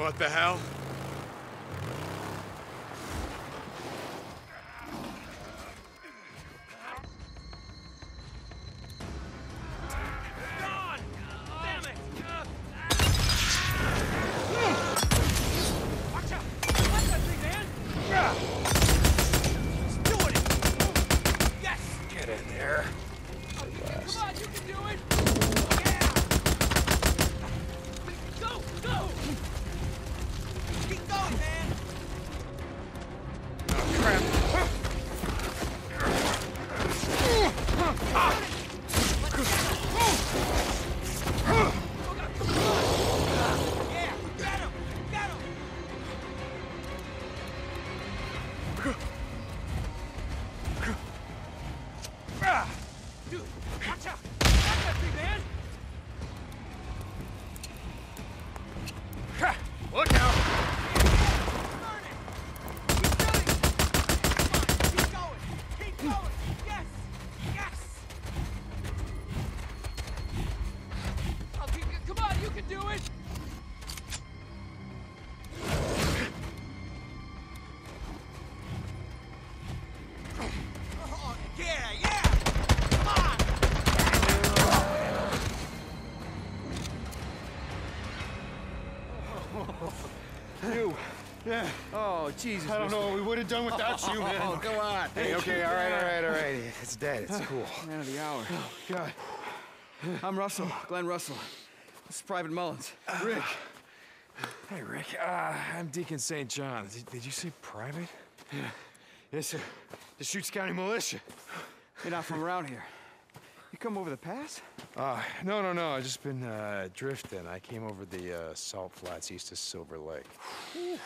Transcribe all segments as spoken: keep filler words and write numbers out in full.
What the hell? You. Yeah. Oh, Jesus. I don't know what we would have done without you, man. Oh, come on. Hey, okay, all right, all right, all right. It's dead. It's cool. Man of the hour. Oh, God. I'm Russell, Glenn Russell. This is Private Mullins. Rick. Hey, Rick. Uh, I'm Deacon Saint John. Did, did you say private? Yeah. Yes, sir. The Deschutes County Militia. You're not from around here. You come over the pass? Uh, no, no, no. I've just been uh, drifting. I came over the uh, Salt Flats east of Silver Lake.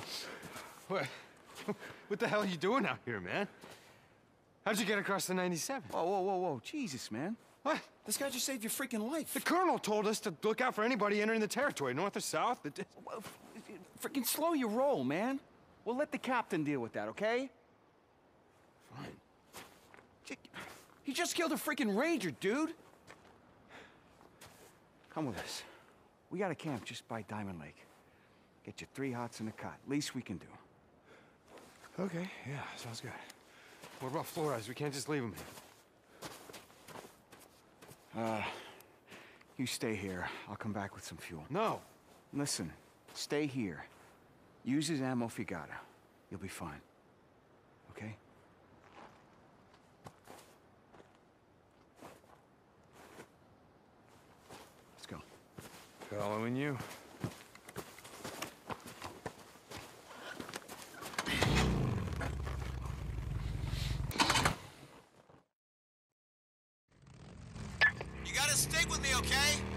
What? What the hell are you doing out here, man? How'd you get across the ninety-seven? Whoa, whoa, whoa, whoa. Jesus, man. What? This guy just saved your freaking life. The colonel told us to look out for anybody entering the territory, north or south. Well, freaking slow your roll, man. We'll let the captain deal with that, okay? Fine. He just killed a freaking ranger, dude. Come with us. We got a camp just by Diamond Lake. Get you three hots in a cot. Least we can do. Okay, yeah, sounds good. What about Flores? We can't just leave him here. Uh, you stay here. I'll come back with some fuel. No. Listen, stay here. Use his ammo if you gotta. You'll be fine. Okay? Let's go. Following you. You gotta stick with me, okay?